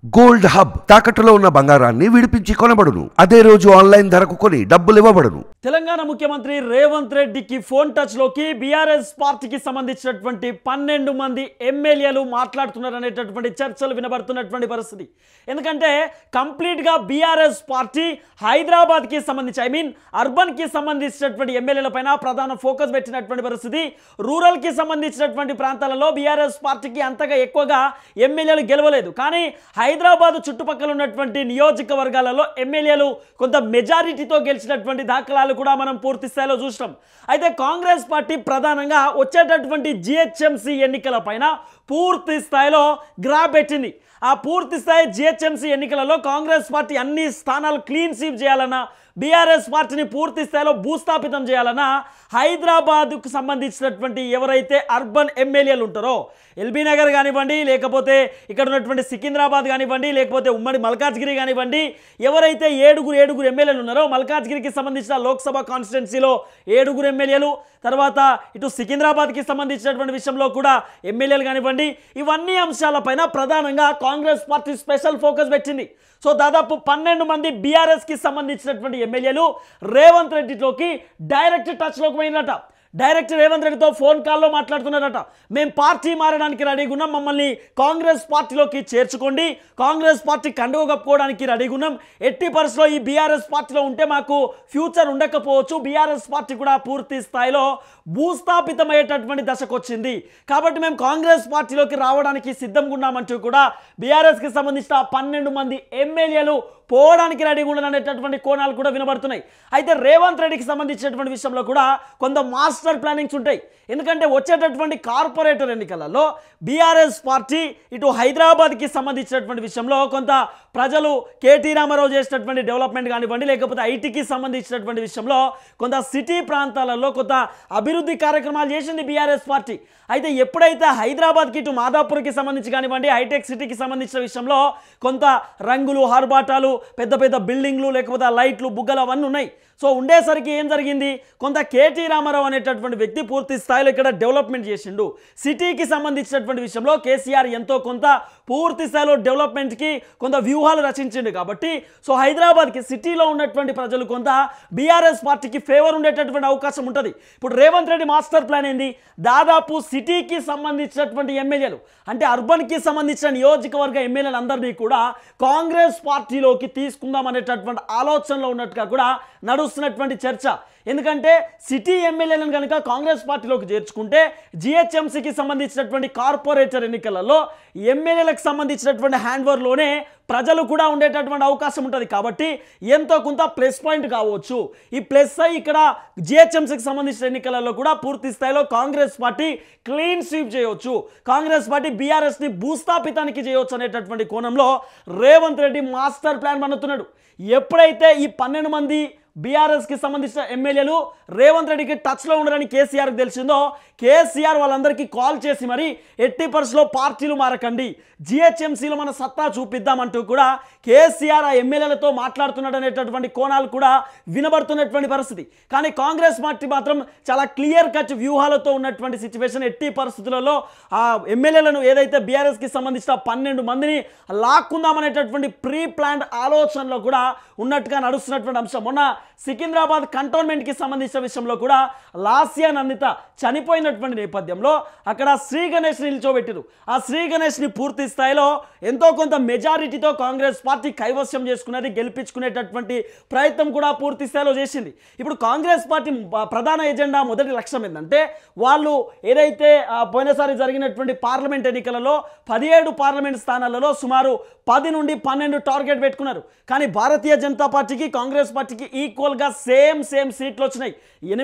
Gold hub తాకట్టులో ఉన్న బంగారాన్ని విడిపించి కొనబడును. అదే రోజు ఆన్లైన్ ధరకు కొని డబ్బులు ఇవ్వబడును. తెలంగాణ ముఖ్యమంత్రి రేవంత్ రెడ్డికి ఫోన్ టచ్ లోకి బీఆర్ఎస్ పార్టీకి సంబంధించినటువంటి 12 మంది ఎమ్మెల్యేలు మాట్లాడుతున్నారనేటటువంటి చర్చలు వినబడుతున్నటువంటి పరిస్థితి. ఎందుకంటే కంప్లీట్గా బీఆర్ఎస్ పార్టీ హైదరాబాద్కి సంబంధించి అర్బన్కి సంబంధించినటువంటి ఎమ్మెల్యేల పైన ప్రధాన ఫోకస్ పెట్టినటువంటి పరిస్థితి. రూరల్కి సంబంధించినటువంటి ప్రాంతాలలో బీఆర్ఎస్ పార్టీకి అంతగా ఎక్కువగా ఎమ్మెల్యేలు గెలవలేదు. కానీ హైదరాబాద్ చుట్టుపక్కల ఉన్నటువంటి నియోజకవర్గాలలో ఎమ్మెల్యేలు కొంత మెజారిటీతో గెలిచినటువంటి దాఖలాలు కూడా మనం పూర్తి స్థాయిలో చూస్తాం. అయితే కాంగ్రెస్ పార్టీ ప్రధానంగా వచ్చేటటువంటి జిహెచ్ఎంసీ ఎన్నికల పైన పూర్తి స్థాయిలో గ్రాఫ్ పెట్టింది. ఆ పూర్తి స్థాయి జిహెచ్ఎంసీ ఎన్నికలలో కాంగ్రెస్ పార్టీ అన్ని స్థానాలు క్లీన్ స్వీప్ చేయాలన్నా, బీఆర్ఎస్ పార్టీని పూర్తి స్థాయిలో భూస్థాపితం చేయాలన్నా హైదరాబాద్కు సంబంధించినటువంటి ఎవరైతే అర్బన్ ఎమ్మెల్యేలు ఉంటారో, ఎల్బీ నగర్ కానివ్వండి, లేకపోతే ఇక్కడ ఉన్నటువంటి సికింద్రాబాద్ కానివ్వండి, లేకపోతే ఉమ్మడి మల్కాజ్గిరి కానివ్వండి, ఎవరైతే ఏడుగురు ఎమ్మెల్యేలు ఉన్నారో, మల్కాజ్గిరికి సంబంధించిన లోక్సభ కాన్స్టిట్యున్సీలో 7 ఎమ్మెల్యేలు, తర్వాత ఇటు సికింద్రాబాద్కి సంబంధించినటువంటి విషయంలో కూడా ఎమ్మెల్యేలు కానివ్వండి, ఇవన్నీ అంశాలపైన ప్రధానంగా కాంగ్రెస్ పార్టీ స్పెషల్ ఫోకస్ పెట్టింది. సో దాదాపు 12 మంది బీఆర్ఎస్కి సంబంధించినటువంటి ఎమ్మెల్యేలు రేవంత్ రెడ్డిలోకి డైరెక్ట్ టచ్లోకి పోయినట. డైరెక్ట్ రేవంత్ రెడ్డితో ఫోన్ కాల్లో మాట్లాడుతున్నారట. మేము పార్టీ మారడానికి రెడీగా ఉన్నాం, మమ్మల్ని కాంగ్రెస్ పార్టీలోకి చేర్చుకోండి, కాంగ్రెస్ పార్టీ కండువ కప్పుకోవడానికి రెడీగా ఉన్నాం, ఎట్టి పరిస్థితిలో ఈ బీఆర్ఎస్ పార్టీలో ఉంటే మాకు ఫ్యూచర్ ఉండకపోవచ్చు, బీఆర్ఎస్ పార్టీ కూడా పూర్తి స్థాయిలో భూస్థాపితమయ్యేటటువంటి దశకు వచ్చింది, కాబట్టి మేము కాంగ్రెస్ పార్టీలోకి రావడానికి సిద్ధంగా ఉన్నామంటూ కూడా బీఆర్ఎస్కి సంబంధించిన 12 మంది ఎమ్మెల్యేలు పోవడానికి రెడీగా ఉండననేటటువంటి కోణాలు కూడా వినబడుతున్నాయి. అయితే రేవంత్ రెడ్డికి సంబంధించినటువంటి విషయంలో కూడా కొంత మాస్టర్ ప్లానింగ్స్ ఉంటాయి. ఎందుకంటే వచ్చేటటువంటి కార్పొరేటర్ ఎన్నికలలో బీఆర్ఎస్ పార్టీ ఇటు హైదరాబాద్కి సంబంధించినటువంటి విషయంలో కొంత ప్రజలు కేటీ రామారావు చేసినటువంటి డెవలప్మెంట్ కానివ్వండి, లేకపోతే ఐటీకి సంబంధించినటువంటి విషయంలో కొంత సిటీ ప్రాంతాలలో కొంత అభివృద్ధి కార్యక్రమాలు చేసింది బీఆర్ఎస్ పార్టీ. అయితే ఎప్పుడైతే హైదరాబాద్కి ఇటు మాదాపూర్కి సంబంధించి కానివ్వండి, హైటెక్ సిటీకి సంబంధించిన విషయంలో కొంత రంగులు, హార్బాటాలు, పెద్ద పెద్ద బిల్డింగ్లు, లేకపోతే లైట్లు, బుగ్గలు అవన్నీ ఉన్నాయి. సో ఉండేసరికి ఏం జరిగింది, కొంత కేటీ రామారావు అనేటటువంటి వ్యక్తి పూర్తి స్థాయిలో ఇక్కడ డెవలప్మెంట్ చేసిండు. సిటీకి సంబంధించినటువంటి విషయంలో కేసీఆర్ ఎంతో కొంత పూర్తి స్థాయిలో డెవలప్మెంట్కి కొంత వ్యూహాలు రచించిండు. కాబట్టి సో హైదరాబాద్కి సిటీలో ఉన్నటువంటి ప్రజలు కొంత బీఆర్ఎస్ పార్టీకి ఫేవర్ ఉండేటటువంటి అవకాశం ఉంటుంది. ఇప్పుడు రేవంత్ రెడ్డి మాస్టర్ ప్లాన్ ఏంది, దాదాపు సిటీకి సంబంధించినటువంటి ఎమ్మెల్యేలు అంటే అర్బన్కి సంబంధించిన నియోజకవర్గ ఎమ్మెల్యేలు అందరినీ కూడా కాంగ్రెస్ పార్టీలోకి తీసుకుందాం అనేటటువంటి ఆలోచనలో ఉన్నట్టుగా కూడా నడుస్తున్నటువంటి చర్చ. ఎందుకంటే సిటీ ఎమ్మెల్యేలను కనుక కాంగ్రెస్ పార్టీలోకి చేర్చుకుంటే జిహెచ్ఎంసీకి సంబంధించినటువంటి కార్పొరేటర్ ఎన్నికలలో ఎమ్మెల్యేలకు సంబంధించినటువంటి హ్యాండ్ఓవర్లోనే ప్రజలు కూడా ఉండేటటువంటి అవకాశం ఉంటుంది. కాబట్టి ఎంతో కొంత ప్లస్ పాయింట్ కావచ్చు. ఈ ప్లస్ అయి ఇక్కడ జిహెచ్ఎంసీకి సంబంధించిన ఎన్నికలలో కూడా పూర్తి స్థాయిలో కాంగ్రెస్ పార్టీ క్లీన్ స్వీప్ చేయవచ్చు, కాంగ్రెస్ పార్టీ బీఆర్ఎస్ని భూస్థాపితానికి చేయవచ్చు అనేటటువంటి కోణంలో రేవంత్ రెడ్డి మాస్టర్ ప్లాన్ పన్నుతున్నాడు. ఎప్పుడైతే ఈ 12 మంది బీఆర్ఎస్కి సంబంధించిన ఎమ్మెల్యేలు రేవంత్ రెడ్డికి టచ్లో ఉండరని కేసీఆర్కి తెలిసిందో, కేసీఆర్ వాళ్ళందరికీ కాల్ చేసి మరి ఎట్టి పరిస్థితిలో పార్టీలు మారకండి, జిహెచ్ఎంసీలో మన సత్తా చూపిద్దామంటూ కూడా కేసీఆర్ ఆ ఎమ్మెల్యేలతో మాట్లాడుతున్నాడు అనేటటువంటి కోణాలు కూడా వినబడుతున్నటువంటి పరిస్థితి. కానీ కాంగ్రెస్ పార్టీ మాత్రం చాలా క్లియర్ కట్ వ్యూహాలతో ఉన్నటువంటి సిచ్యువేషన్. ఎట్టి పరిస్థితులలో ఆ ఎమ్మెల్యేలను ఏదైతే బీఆర్ఎస్కి సంబంధించిన 12 మందిని లాక్కుందామనేటటువంటి ప్రీ ప్లాన్డ్ ఆలోచనలో కూడా ఉన్నట్టుగా నడుస్తున్నటువంటి అంశం. మొన్న సికింద్రాబాద్ కంటోన్మెంట్కి సంబంధించిన విషయంలో కూడా లాస్యా నందిత చనిపోయినటువంటి నేపథ్యంలో అక్కడ శ్రీ గణేష్ నిల్చోబెట్టారు. ఆ శ్రీ గణేష్ని పూర్తి స్థాయిలో ఎంతో కొంత మెజారిటీతో కాంగ్రెస్ పార్టీ కైవశ్యం చేసుకున్నది, గెలిపించుకునేటటువంటి ప్రయత్నం కూడా పూర్తి స్థాయిలో చేసింది. ఇప్పుడు కాంగ్రెస్ పార్టీ ప్రధాన ఎజెండా, మొదటి లక్ష్యం ఏంటంటే వాళ్ళు ఏదైతే పోయినసారి జరిగినటువంటి పార్లమెంట్ ఎన్నికలలో 17 పార్లమెంట్ స్థానాలలో సుమారు 10 నుండి 12 టార్గెట్ పెట్టుకున్నారు. కానీ భారతీయ జనతా పార్టీకి కాంగ్రెస్ పార్టీకి ఈక్వల్గా సేమ్ సీట్లు వచ్చినాయి.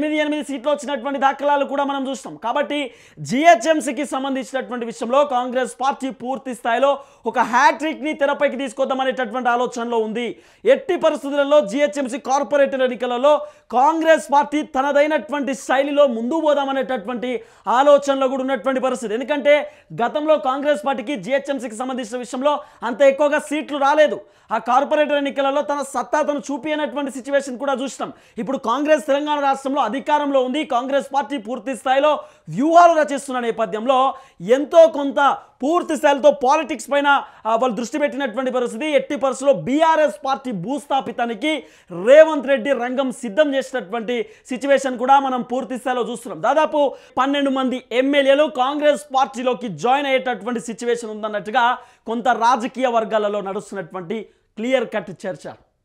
8 సీట్లు వచ్చినటువంటి దాఖలాలు కూడా మనం చూస్తాం. కాబట్టి జిహెచ్ఎంసీకి సంబంధించినటువంటి విషయంలో కాంగ్రెస్ పార్టీ పూర్తి స్థాయిలో ఒక హ్యాట్రిక్ని తెరపైకి తీసుకొద్దామనేటటువంటి ఆలోచనలో ఉంది. ఎట్టి పరిస్థితులలో జిహెచ్ఎంసీ కార్పొరేటర్ ఎన్నికలలో కాంగ్రెస్ పార్టీ తనదైనటువంటి శైలిలో ముందుకు పోదామనేటటువంటి ఆలోచనలో కూడా ఉన్నటువంటి పరిస్థితి. ఎందుకంటే గతంలో కాంగ్రెస్ పార్టీకి జిహెచ్ఎంసీకి సంబంధించిన విషయంలో అంత ఎక్కువగా సీట్లు రాలేదు. ఆ కార్పొరేటర్ ఎన్నికలలో తన సత్తా తను చూపినటువంటి సిచ్యువేషన్ కూడా చూసినాం. ఇప్పుడు కాంగ్రెస్ తెలంగాణ రాష్ట్రంలో అధికారంలో ఉంది. కాంగ్రెస్ పార్టీ పూర్తి స్థాయిలో వ్యూహాలు రచిస్తున్న నేపథ్యంలో ఎంతో కొంత పూర్తి స్థాయిలో పాలిటిక్స్ పైన వాళ్ళు దృష్టి పెట్టినటువంటి పరిస్థితి. ఎట్టి పరిస్థితుల్లో బీఆర్ఎస్ పార్టీ భూస్థాపితానికి రేవంత్ రెడ్డి రంగం సిద్ధం చేసినటువంటి సిచ్యువేషన్ కూడా మనం పూర్తి స్థాయిలో చూస్తున్నాం. దాదాపు 12 మంది ఎమ్మెల్యేలు కాంగ్రెస్ పార్టీలోకి జాయిన్ అయ్యేటటువంటి సిచ్యువేషన్ ఉందన్నట్టుగా కొంత రాజకీయ వర్గాలలో నడుస్తున్నటువంటి క్లియర్ కట్ చర్చ.